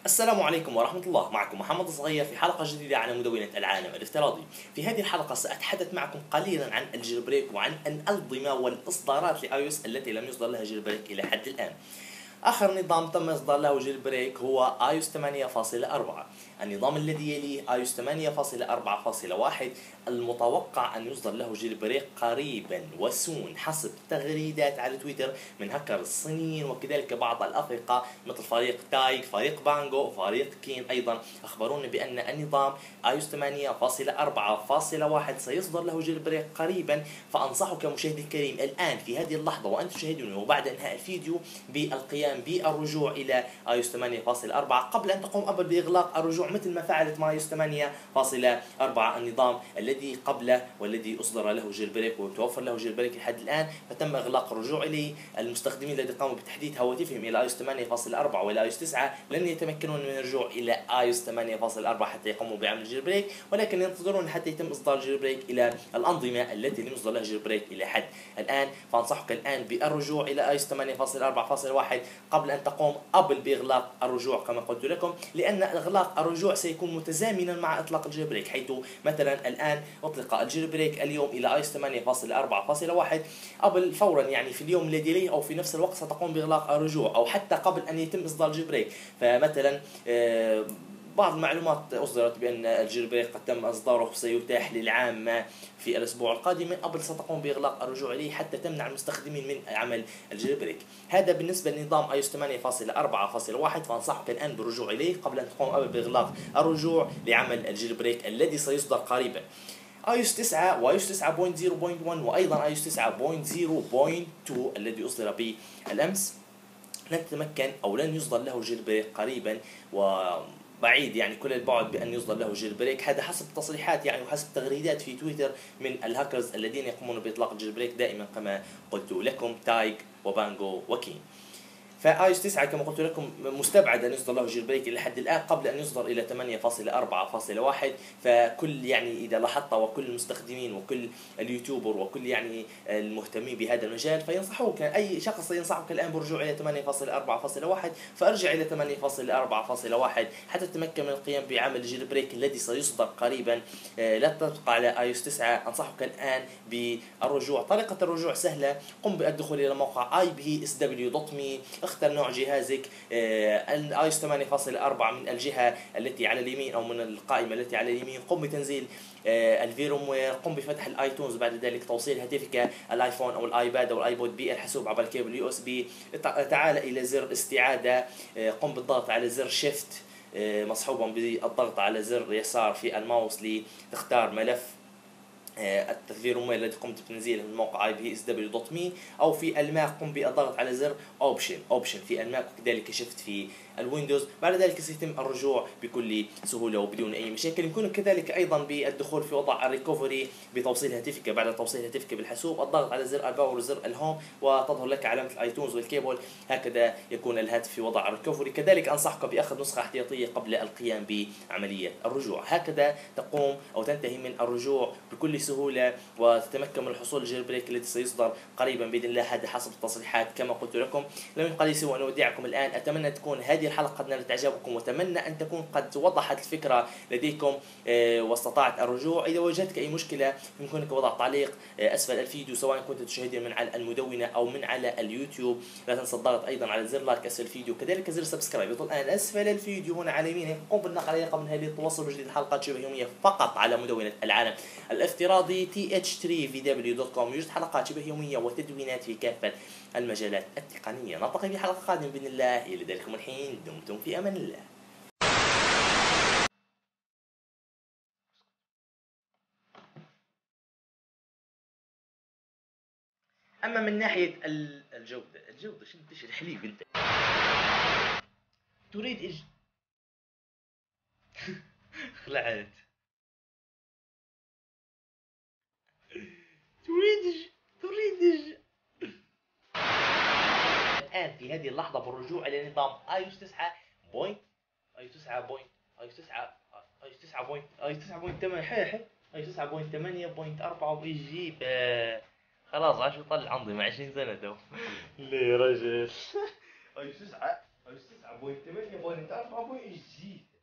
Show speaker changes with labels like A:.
A: السلام عليكم ورحمة الله. معكم محمد الصغير في حلقة جديدة على مدونة العالم الافتراضي. في هذه الحلقة سأتحدث معكم قليلا عن الجيل بريك وعن الأنظمة والإصدارات لآيوس التي لم يصدر لها جيل بريك إلى حد الآن. آخر نظام تم إصدار له جيل بريك هو آيوس 8.4. النظام الذي يليه آيوس 8.4.1 المتوقع أن يصدر له جيل بريك قريبا وسون حسب تغريدات على تويتر من هكر الصينيين وكذلك بعض الأفرقة مثل فريق تايج، فريق بانجو وفريق كين. أيضا أخبرونا بأن النظام آيوس 8.4.1 سيصدر له جيل بريك قريبا. فأنصحك مشاهدي الكريم الآن في هذه اللحظة وأنت تشاهدوني وبعد إنهاء الفيديو بالقيام بالرجوع إلى آيوس 8.4 قبل أن تقوم أبل بإغلاق الرجوع مثل ما فعلت مع آيوس 8.4 النظام الذي قبله والذي أصدر له جيل بريك وتوفر له جيل بريك لحد الآن، فتم إغلاق الرجوع إليه. المستخدمين الذين قاموا بتحديث هواتفهم إلى آيوس 8.4 وإلى آيوس 9 لن يتمكنون من الرجوع إلى آيوس 8.4 حتى يقوموا بعمل جيل بريك، ولكن ينتظرون حتى يتم إصدار جيل بريك إلى الأنظمة التي لم يصدر لها جيل بريك إلى حد الآن. فأنصحك الآن بالرجوع إلى آيوس 8.4.1 قبل أن تقوم أبل بإغلاق الرجوع كما قلت لكم، لأن إغلاق الرجوع سيكون متزامنا مع إطلاق الجيل بريك، حيث مثلا الآن أطلق الجيل بريك اليوم إلى آيوس 8.4.1 أبل فورا يعني في اليوم الذي يليه أو في نفس الوقت ستقوم بإغلاق الرجوع أو حتى قبل أن يتم إصدار الجيل بريك. فمثلا بعض المعلومات أصدرت بأن الجيل بريك قد تم إصداره سيتاح للعامة في الأسبوع القادم. أبل ستقوم بإغلاق الرجوع إليه حتى تمنع المستخدمين من عمل الجيل بريك. هذا بالنسبة لنظام آيوس 8.4.1، فأنصحك الآن بالرجوع إليه قبل أن تقوم أبل بإغلاق الرجوع لعمل الجيل بريك الذي سيصدر قريبا. آيوس 9 وآيوس 9.0.1 وأيضا آيوس 9.0.2 الذي أصدر بالأمس لن تتمكن أو لن يصدر له جيل بريك قريبا، وبعيد يعني كل البعد بأن يصدر له جيل بريك. هذا حسب تصريحات يعني وحسب تغريدات في تويتر من الهاكرز الذين يقومون بإطلاق الجيل بريك دائما كما قلت لكم تايج وبانجو وكين. فآيوس 9 كما قلت لكم مستبعد أن يصدر له جيل بريك إلى حد الآن قبل أن يصدر إلى 8.4.1. فكل يعني إذا لاحظت وكل المستخدمين وكل اليوتيوبر وكل يعني المهتمين بهذا المجال فينصحوك، أي شخص ينصحك الآن بالرجوع إلى 8.4.1 فارجع إلى 8.4.1 حتى تتمكن من القيام بعمل الجيل بريك الذي سيصدر قريبا. لا تبقى على آيوس 9. أنصحك الآن بالرجوع. طريقة الرجوع سهلة، قم بالدخول إلى موقع ibsw.me، اختر نوع جهازك. الايوس 8.4 من الجهة التي على اليمين او من القائمة التي على اليمين، قم بتنزيل الفيروموير، قم بفتح الايتونز، بعد ذلك توصيل هاتفك الايفون او الايباد او الايبود بالحاسوب عبر الكيبل يو اس بي. تعال الى زر استعادة، قم بالضغط على زر شيفت مصحوبا بالضغط على زر يسار في الماوس لتختار ملف الفيروموير الذي قمت بتنزيله من موقع ibsw.me، او في الماك قم بالضغط على زر اوبشن في الماك وكذلك شفت في الويندوز. بعد ذلك سيتم الرجوع بكل سهولة وبدون أي مشاكل. يمكنك كذلك أيضا بالدخول في وضع الريكوفري بتوصيل هاتفك. بعد توصيل هاتفك بالحاسوب الضغط على زر الباور وزر الهوم وتظهر لك علامة الايتونز والكيبل، هكذا يكون الهاتف في وضع الريكوفري. كذلك أنصحك بأخذ نسخة احتياطية قبل القيام بعملية الرجوع. هكذا تقوم أو تنتهي من الرجوع بكل سهولة وتتمكن من الحصول على الجيل بريك الذي سيصدر قريبا بإذن الله. هذا حسب التصريحات كما قلت لكم. لم يبقى لي سوى أن أودعكم الآن. أتمنى تكون هذه الحلقة قد نالت إعجابكم، وأتمنى أن تكون قد وضحت الفكرة لديكم واستطعت الرجوع. إذا وجدتك أي مشكلة يمكنك وضع تعليق أسفل الفيديو سواء كنت تشاهدني من على المدونة أو من على اليوتيوب. لا تنسى الضغط أيضا على زر لايك أسفل الفيديو، كذلك زر سبسكرايب يطل الآن أسفل الفيديو هنا على يمينه. قم بالنقر على رقم هذه التواصل بجديد الحلقات شبه يومية فقط على مدونة العالم الافتراضي th3vw.com. يوجد حلقات شبه يومية وتدوينات في كافة المجالات التقنية. نلتقي في حلقة قادمة بإذن الله. إلى ذلكم الحين دمتم في أمان الله. أما من ناحية الجودة شنو تشرح لي بنت تريد خلعت تريد الآن في هذه اللحظة بالرجوع إلى نظام آيوس 9 بوينت آيوس 9 بوينت آيوس 9 آيوس 9 بوينت آيوس 9.8 حي آيوس 9.8.4 ويجيب خلاص عاش يطلع أنظمة 20 سنة تو. ليه يا رجل آيوس 9 آيوس 9
B: ابوي 8.4 تعرف ابوي ايش جي